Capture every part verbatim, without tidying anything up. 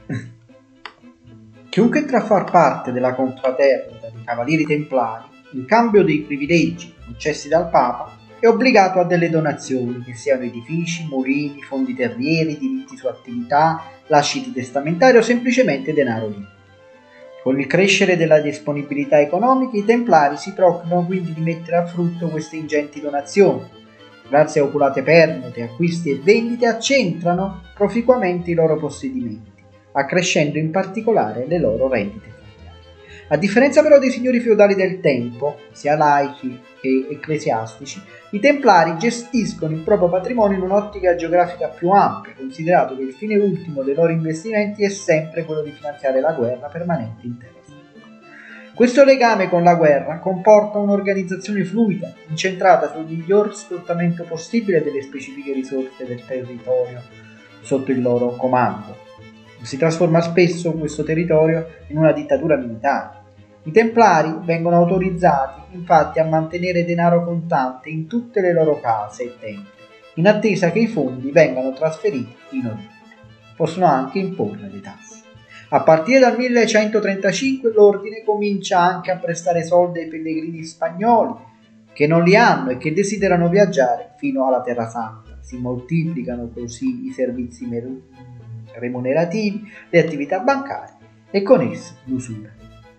Chiunque entra a far parte della confraternita dei Cavalieri Templari, in cambio dei privilegi concessi dal Papa, è obbligato a delle donazioni, che siano edifici, mulini, fondi terrieri, diritti su attività, lasciti testamentari o semplicemente denaro liquido. Con il crescere della disponibilità economica, i Templari si preoccupano quindi di mettere a frutto queste ingenti donazioni. Grazie a oculate permute, acquisti e vendite accentrano proficuamente i loro possedimenti, accrescendo in particolare le loro rendite familiari. A differenza però dei signori feudali del tempo, sia laici che ecclesiastici, i Templari gestiscono il proprio patrimonio in un'ottica geografica più ampia, considerato che il fine ultimo dei loro investimenti è sempre quello di finanziare la guerra permanente in terra santa. Questo legame con la guerra comporta un'organizzazione fluida, incentrata sul miglior sfruttamento possibile delle specifiche risorse del territorio sotto il loro comando. Si trasforma spesso questo territorio in una dittatura militare. I Templari vengono autorizzati infatti a mantenere denaro contante in tutte le loro case e templi, in attesa che i fondi vengano trasferiti in Oriente. Possono anche imporre le tasse. A partire dal millecentotrentacinque l'ordine comincia anche a prestare soldi ai pellegrini spagnoli che non li hanno e che desiderano viaggiare fino alla Terra Santa. Si moltiplicano così i servizi remunerativi, le attività bancarie e con esse l'usura.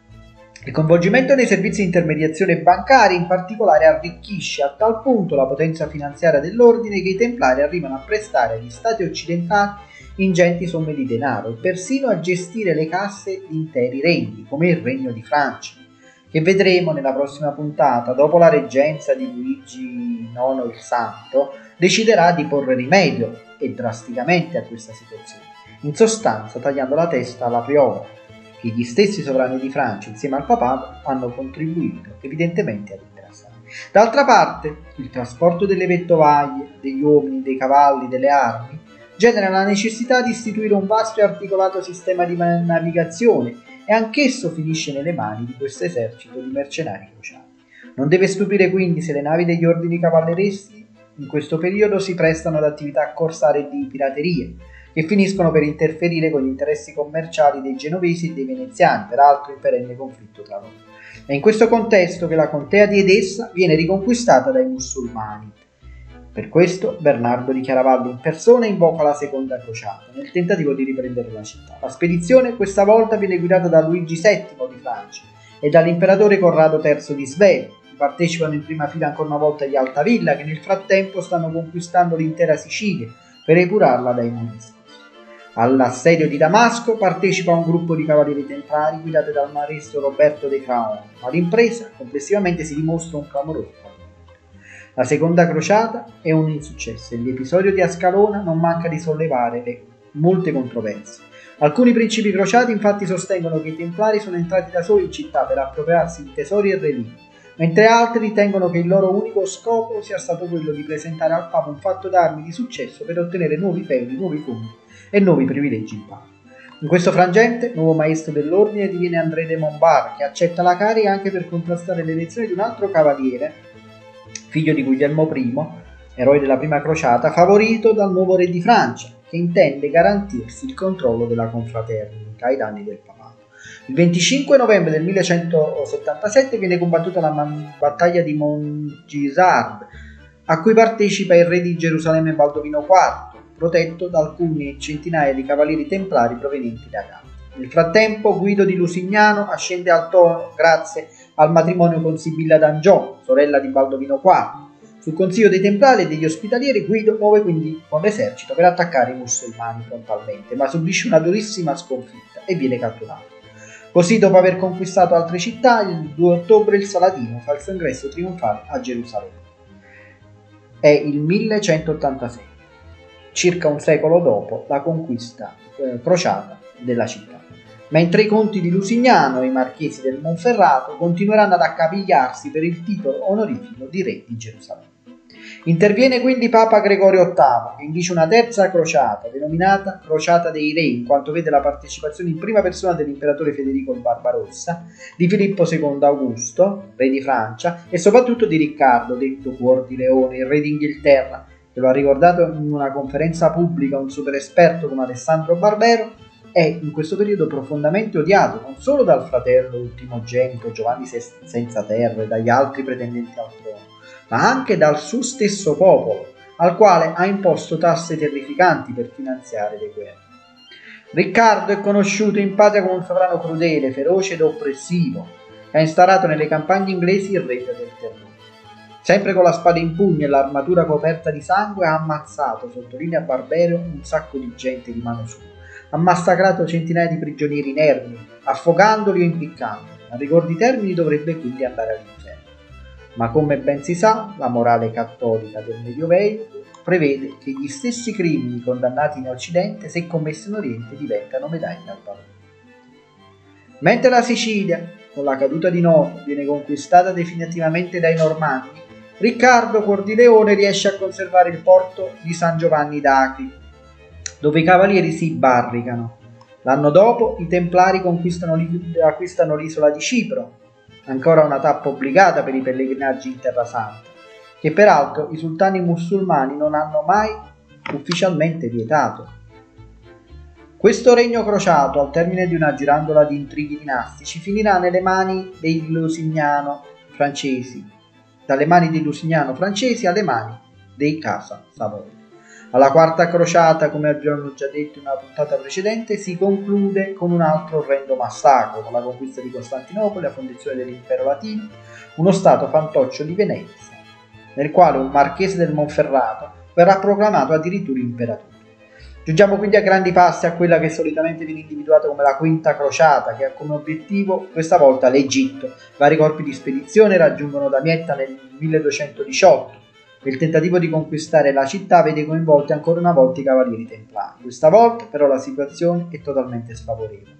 Il coinvolgimento nei servizi di intermediazione bancari in particolare arricchisce a tal punto la potenza finanziaria dell'ordine che i Templari arrivano a prestare agli stati occidentali ingenti somme di denaro e persino a gestire le casse di interi regni, come il Regno di Francia, che vedremo nella prossima puntata. Dopo la reggenza di Luigi nono il Santo, deciderà di porre rimedio e drasticamente a questa situazione, in sostanza tagliando la testa alla Priora, che gli stessi sovrani di Francia insieme al papato hanno contribuito evidentemente ad ingrassare. D'altra parte, il trasporto delle vettovaglie, degli uomini, dei cavalli, delle armi genera la necessità di istituire un vasto e articolato sistema di navigazione e anch'esso finisce nelle mani di questo esercito di mercenari crociati. Non deve stupire quindi se le navi degli ordini cavallereschi in questo periodo si prestano ad attività corsare e di piraterie, che finiscono per interferire con gli interessi commerciali dei genovesi e dei veneziani, peraltro in perenne conflitto tra loro. È in questo contesto che la contea di Edessa viene riconquistata dai musulmani. Per questo Bernardo di Chiaravallo in persona invoca la seconda crociata, nel tentativo di riprendere la città. La spedizione questa volta viene guidata da Luigi settimo di Francia e dall'imperatore Corrado terzo di Svevia. Partecipano in prima fila ancora una volta gli Altavilla, che nel frattempo stanno conquistando l'intera Sicilia per epurarla dai morischi. All'assedio di Damasco partecipa un gruppo di cavalieri templari guidati dal maestro Roberto de Craon, ma l'impresa complessivamente si dimostra un clamoroso fallimento. La seconda crociata è un insuccesso e l'episodio di Ascalona non manca di sollevare le molte controversie. Alcuni principi crociati infatti sostengono che i templari sono entrati da soli in città per appropriarsi di tesori e reliquie, mentre altri ritengono che il loro unico scopo sia stato quello di presentare al Papa un fatto d'armi di successo per ottenere nuovi feudi, nuovi fondi e nuovi privilegi in Papa. In questo frangente, nuovo maestro dell'ordine diviene André de Montbard, che accetta la carica anche per contrastare l'elezione di un altro cavaliere, figlio di Guglielmo primo, eroe della prima crociata, favorito dal nuovo re di Francia, che intende garantirsi il controllo della confraternita ai danni del papato. Il venticinque novembre del millecentosettantasette viene combattuta la man- battaglia di Montgisard, a cui partecipa il re di Gerusalemme Baldovino quarto, protetto da alcune centinaia di cavalieri templari provenienti da Gallia. Nel frattempo Guido di Lusignano ascende al trono grazie al matrimonio con Sibilla d'Angiò, sorella di Baldovino quarto. Sul consiglio dei templari e degli ospitalieri, Guido muove quindi con l'esercito per attaccare i musulmani frontalmente, ma subisce una durissima sconfitta e viene catturato. Così, dopo aver conquistato altre città, il due ottobre il Saladino fa il suo ingresso trionfale a Gerusalemme. È il millecentottantasei, circa un secolo dopo la conquista eh, crociata della città. Mentre i conti di Lusignano e i marchesi del Monferrato continueranno ad accapigliarsi per il titolo onorifico di re di Gerusalemme. Interviene quindi Papa Gregorio ottavo, che indice una terza crociata, denominata Crociata dei Re, in quanto vede la partecipazione in prima persona dell'imperatore Federico il Barbarossa, di Filippo secondo Augusto, re di Francia, e soprattutto di Riccardo, detto Cuor di Leone, il re d'Inghilterra, che lo ha ricordato in una conferenza pubblica un super esperto come Alessandro Barbero, è in questo periodo profondamente odiato non solo dal fratello ultimogenito Giovanni senza terra e dagli altri pretendenti al trono, ma anche dal suo stesso popolo, al quale ha imposto tasse terrificanti per finanziare le guerre. Riccardo è conosciuto in patria come un sovrano crudele, feroce ed oppressivo, che ha instaurato nelle campagne inglesi il regno del terrore. Sempre con la spada in pugno e l'armatura coperta di sangue ha ammazzato, sottolinea Barbero, un sacco di gente di mano sua. Ha massacrato centinaia di prigionieri inermi, affogandoli o impiccandoli. A rigor di termini dovrebbe quindi andare all'inferno. Ma come ben si sa, la morale cattolica del Medioevo prevede che gli stessi crimini condannati in Occidente, se commessi in Oriente, diventano medaglia al valore. Mentre la Sicilia, con la caduta di Noto, viene conquistata definitivamente dai Normanni, Riccardo Cuor di Leone riesce a conservare il porto di San Giovanni d'Acri, dove i cavalieri si barricano. L'anno dopo i Templari conquistano, acquistano l'isola di Cipro, ancora una tappa obbligata per i pellegrinaggi in Terra Santa, che peraltro i sultani musulmani non hanno mai ufficialmente vietato. Questo regno crociato, al termine di una girandola di intrighi dinastici, finirà nelle mani dei Lusignano francesi, dalle mani dei Lusignano francesi alle mani dei Casa Savoia. Alla quarta crociata, come abbiamo già detto in una puntata precedente, si conclude con un altro orrendo massacro, con la conquista di Costantinopoli, la fondazione dell'impero latino, uno stato fantoccio di Venezia, nel quale un marchese del Monferrato verrà proclamato addirittura imperatore. Giungiamo quindi a grandi passi a quella che solitamente viene individuata come la quinta crociata, che ha come obiettivo questa volta l'Egitto. Vari corpi di spedizione raggiungono Damietta nel milleduecentodiciotto. Il tentativo di conquistare la città vede coinvolti ancora una volta i cavalieri templari. Questa volta però la situazione è totalmente sfavorevole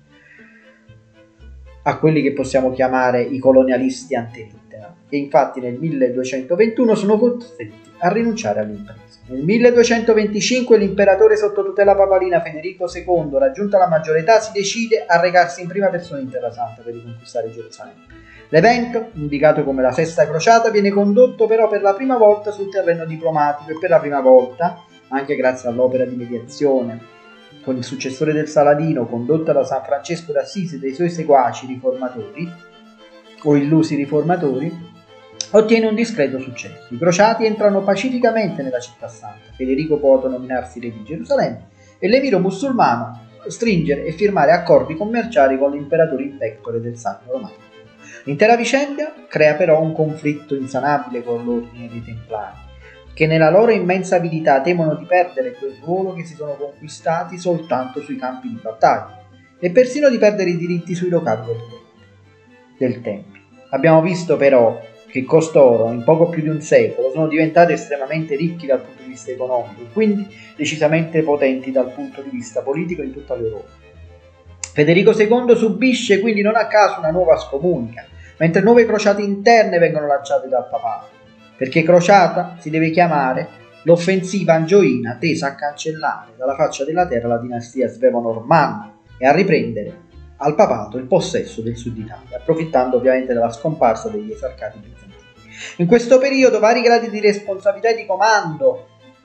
a quelli che possiamo chiamare i colonialisti ante-litteram, e infatti nel milleduecentoventuno sono costretti a rinunciare all'impresa. Nel milleduecentoventicinque l'imperatore sotto tutela papalina Federico secondo, raggiunta la maggiore età, si decide a recarsi in prima persona in Terra Santa per riconquistare Gerusalemme. L'evento, indicato come la Sesta Crociata, viene condotto però per la prima volta sul terreno diplomatico, e per la prima volta, anche grazie all'opera di mediazione con il successore del Saladino, condotta da San Francesco d'Assisi e dai suoi seguaci riformatori, o illusi riformatori, ottiene un discreto successo. I crociati entrano pacificamente nella città santa. Federico può autonominarsi re di Gerusalemme e l'emiro musulmano stringere e firmare accordi commerciali con l'imperatore in pectore del Sacro Romano. L'intera vicenda crea però un conflitto insanabile con l'ordine dei Templari, che nella loro immensa abilità temono di perdere quel ruolo che si sono conquistati soltanto sui campi di battaglia, e persino di perdere i diritti sui locali del, del Tempio. Abbiamo visto però che costoro in poco più di un secolo sono diventati estremamente ricchi dal punto di vista economico e quindi decisamente potenti dal punto di vista politico in tutta l'Europa. Federico secondo subisce quindi non a caso una nuova scomunica, mentre nuove crociate interne vengono lanciate dal papato, perché crociata si deve chiamare l'offensiva angioina tesa a cancellare dalla faccia della terra la dinastia svevo-normanna e a riprendere al papato il possesso del sud Italia, approfittando ovviamente della scomparsa degli esarcati bizantini. In questo periodo vari gradi di responsabilità e di comando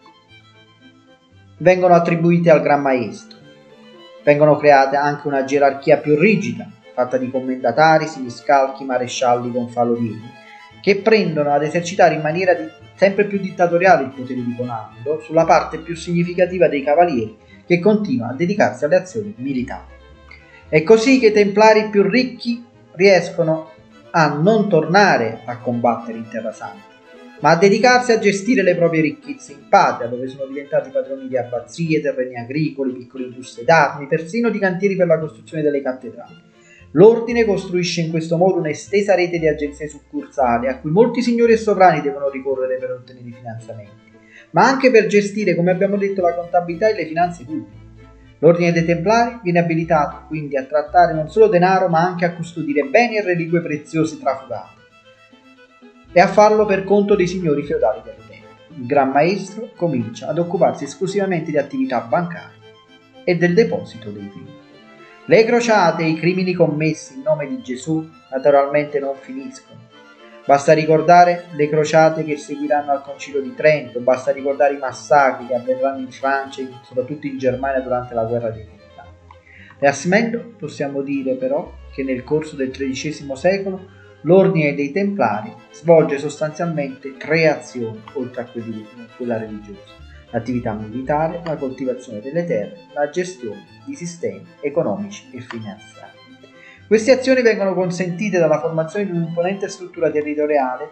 vengono attribuiti al Gran Maestro. Vengono create anche una gerarchia più rigida, fatta di commendatari, siniscalchi, marescialli, gonfalonieri, che prendono ad esercitare in maniera di, sempre più dittatoriale il potere di comando sulla parte più significativa dei cavalieri, che continua a dedicarsi alle azioni militari. È così che i templari più ricchi riescono a non tornare a combattere in Terra Santa, ma a dedicarsi a gestire le proprie ricchezze in patria, dove sono diventati padroni di abbazie, terreni agricoli, piccole industrie d'armi, persino di cantieri per la costruzione delle cattedrali. L'ordine costruisce in questo modo un'estesa rete di agenzie succursali a cui molti signori e sovrani devono ricorrere per ottenere i finanziamenti, ma anche per gestire, come abbiamo detto, la contabilità e le finanze pubbliche. L'ordine dei Templari viene abilitato quindi a trattare non solo denaro, ma anche a custodire beni e reliquie preziosi trafugati, e a farlo per conto dei signori feudali del tempo. Il Gran Maestro comincia ad occuparsi esclusivamente di attività bancarie e del deposito dei beni. Le crociate e i crimini commessi in nome di Gesù naturalmente non finiscono. Basta ricordare le crociate che seguiranno al Concilio di Trento, basta ricordare i massacri che avverranno in Francia e soprattutto in Germania durante la guerra dei vent'anni. Riassumendo, possiamo dire però che nel corso del tredicesimo secolo l'ordine dei Templari svolge sostanzialmente tre azioni, oltre a quella religiosa: l'attività militare, la coltivazione delle terre, la gestione di sistemi economici e finanziari. Queste azioni vengono consentite dalla formazione di un'imponente struttura territoriale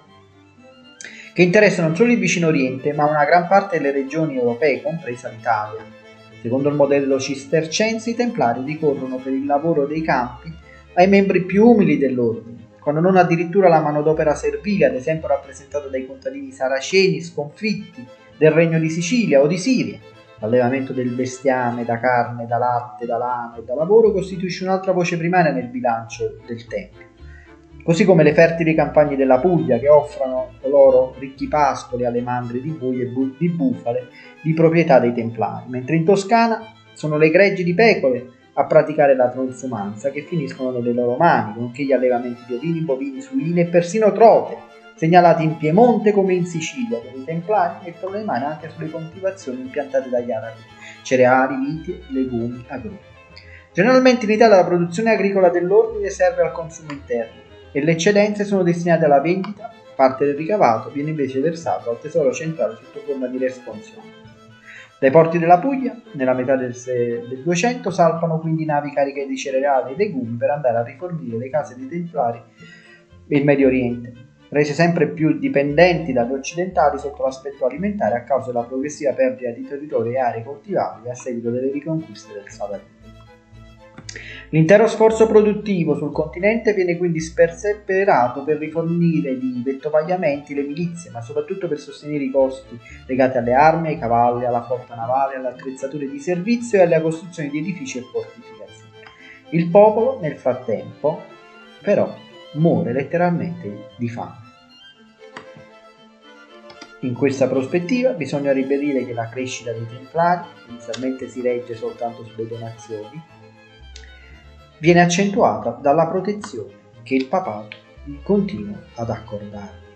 che interessa non solo il vicino Oriente, ma una gran parte delle regioni europee, compresa l'Italia. Secondo il modello cistercense, i Templari ricorrono per il lavoro dei campi ai membri più umili dell'ordine, quando non addirittura la manodopera servile, ad esempio rappresentata dai contadini saraceni sconfitti del regno di Sicilia o di Siria. L'allevamento del bestiame da carne, da latte, da lana e da lavoro costituisce un'altra voce primaria nel bilancio del Tempio. Così come le fertili campagne della Puglia, che offrono loro ricchi pascoli alle mandrie di bui e bu- di bufale di proprietà dei Templari, mentre in Toscana sono le greggi di pecore a praticare la transumanza che finiscono nelle loro mani, nonché gli allevamenti di ovini, bovini, suine e persino trote, segnalati in Piemonte come in Sicilia, dove i Templari mettono le mani anche sulle coltivazioni impiantate dagli arabi, cereali, viti, legumi, agrumi. Generalmente in Italia la produzione agricola dell'ordine serve al consumo interno e le eccedenze sono destinate alla vendita, parte del ricavato viene invece versato al tesoro centrale sotto forma di responsione. Dai porti della Puglia, nella metà del, del duecento, salpano quindi navi cariche di cereali e legumi per andare a rifornire le case dei Templari e il Medio Oriente, rese sempre più dipendenti dagli occidentali sotto l'aspetto alimentare a causa della progressiva perdita di territori e aree coltivabili a seguito delle riconquiste del Saladino. L'intero sforzo produttivo sul continente viene quindi perseverato per rifornire di vettovagliamenti le milizie, ma soprattutto per sostenere i costi legati alle armi, ai cavalli, alla flotta navale, alle attrezzature di servizio e alla costruzione di edifici e fortificazioni. Il popolo, nel frattempo, però, muore letteralmente di fame. In questa prospettiva bisogna ribadire che la crescita dei Templari, che inizialmente si regge soltanto sulle donazioni, viene accentuata dalla protezione che il papato continua ad accordare.